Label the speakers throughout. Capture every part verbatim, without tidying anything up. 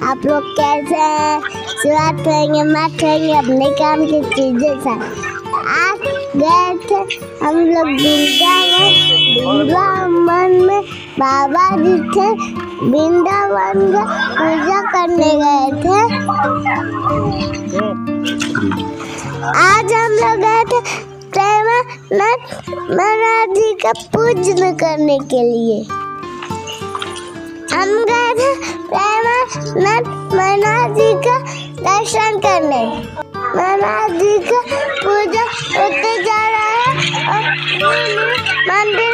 Speaker 1: आप लोग कैसे हैं? शुरुआत करेंगे मत करेंगे अपने काम की चीजें से। आज गए थे हम लोग वृंदावन। वृंदावन में बाबा जी थे, वृंदावन का पूजा करने गए थे। आज हम लोग गए थे प्रेमानंद महाराज जी का पूजन करने के लिए। हम गए थे प्रेमानंद महाराज जी का दर्शन करने। महाराज जी का पूजा होते जा रहा है और मंदिर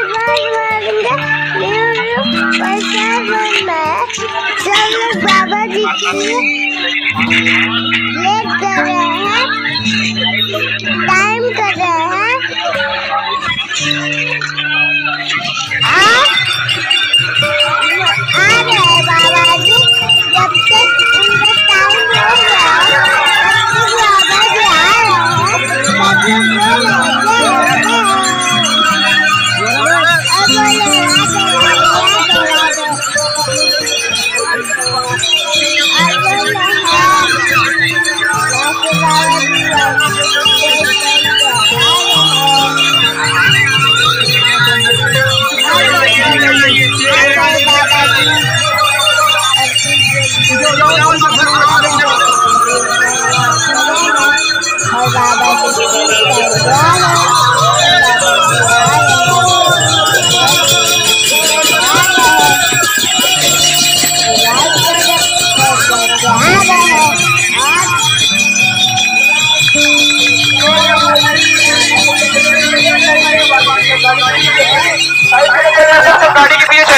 Speaker 1: प्रसाद बन रहा है। सब लोग बाबा जी के लिए वेट कर रहे हैं, टाइम कर रहे हैं। आ आ रहे हैं बाबा जी। जब तक उनका टाइम हो गया तब तक बाबा जी आ रहे हैं। सब लोग बोल
Speaker 2: गाड़ी के पीछे